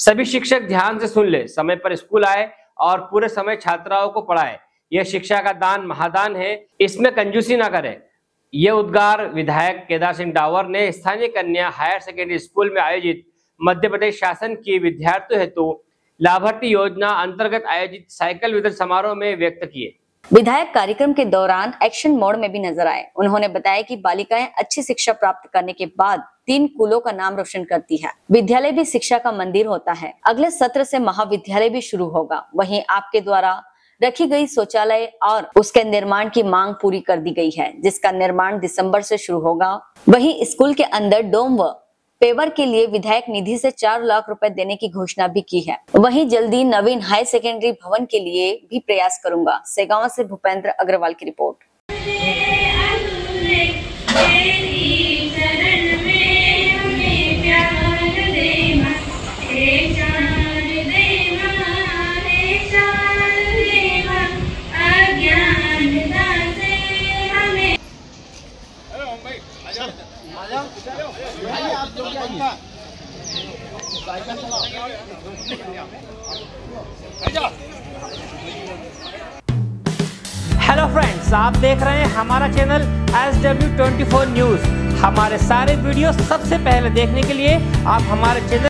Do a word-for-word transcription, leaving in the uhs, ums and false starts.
सभी शिक्षक ध्यान से सुन ले, समय पर स्कूल आए और पूरे समय छात्राओं को पढ़ाए। यह शिक्षा का दान महादान है, इसमें कंजूसी ना करें। ये उद्गार विधायक केदार सिंह डावर ने स्थानीय कन्या हायर सेकेंडरी स्कूल में आयोजित मध्य प्रदेश शासन की विद्यार्थियों हेतु लाभार्थी योजना अंतर्गत आयोजित साइकिल वितरण समारोह में व्यक्त किए। विधायक कार्यक्रम के दौरान एक्शन मोड में भी नजर आए। उन्होंने बताया कि बालिकाएं अच्छी शिक्षा प्राप्त करने के बाद तीन कुलों का नाम रोशन करती है। विद्यालय भी शिक्षा का मंदिर होता है। अगले सत्र से महाविद्यालय भी शुरू होगा। वहीं आपके द्वारा रखी गई शौचालय और उसके निर्माण की मांग पूरी कर दी गई है, जिसका निर्माण दिसंबर से शुरू होगा। वहीं स्कूल के अंदर डोम व पेवर के लिए विधायक निधि से चार लाख रुपए देने की घोषणा भी की है। वहीं जल्दी नवीन हाई सेकेंडरी भवन के लिए भी प्रयास करूंगा। सेगांव से भूपेंद्र अग्रवाल की रिपोर्ट। हेलो फ्रेंड्स, आप देख रहे हैं हमारा channel S W twenty four news. हमारे सारे वीडियो सबसे पहले देखने के लिए आप हमारे चैनल